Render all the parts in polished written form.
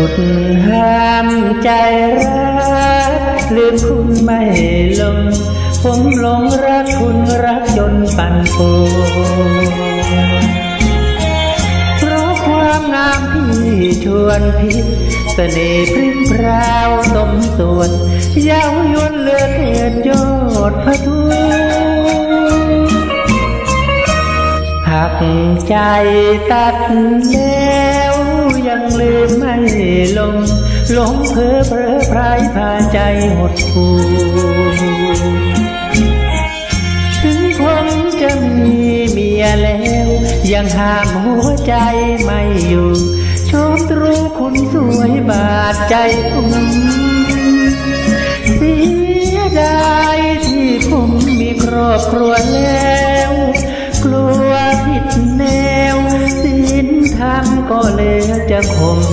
ดห้ามใจรักลืมคุณไม่ลงผมหลงรักคุณรักจนปั่นป่วนเพราะความงามที่ชวนพิษเสน่ห์พริ้งพราวสมส่วนเย้ายวนเลือเกินยอดพะทูหักใจตัดแล้วยังลืมไม่ลงหลงเพ้อเพ้อพรายพาใจหดหู่ถึงผมจะมีเมียแล้วยังห้ามหัวใจไม่อยู่ชมตรูคุณสวยบาดใจผมเสียดายที่ผมมีครอบครัวแล้วกลัวผิดแนวศีลธรรมก็เลยจะข่ม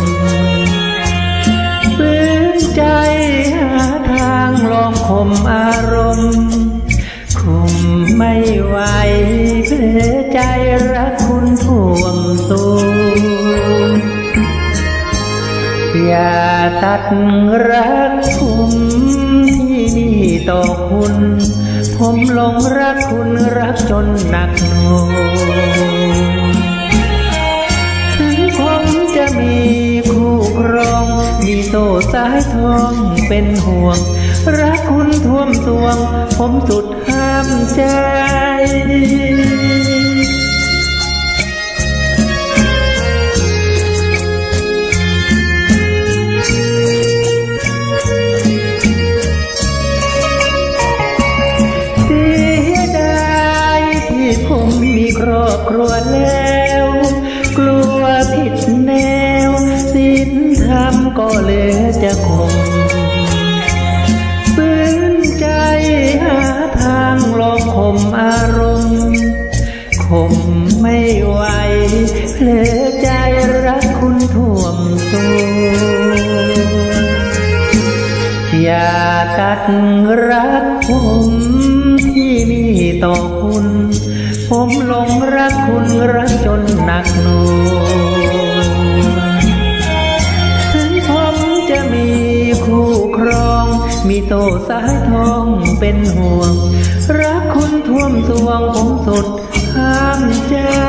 ฝืนใจหาทางลองข่มอารมณ์ข่มไม่ไหวเพลใจรักคุณท่วมสูงอย่าตัดรักผมที่นี่ต่อคุณผมหลงรักคุณรักจนหนักหน่วงถึงผมจะมีคู่ครองมีโซ่สายทองเป็นห่วงรักคุณท่วมตวงผมสุดห้ามใจผมมีครอบครัวแล้วกลัวผิดแนวศีลธรรมก็เลยจะข่มฝืนใจหาทางลองข่มอารมณ์ข่มไม่ไหวเพลอใจรักคุณท่วมสูงอย่าตัดรักผมที่มีต่อคุณผมหลงรักคุณรักจนหนักหน่วงถึงผมจะมีคู่ครองมีโซ่สายทองเป็นห่วงรักคุณท่วมสวงผมสุดห้ามใจ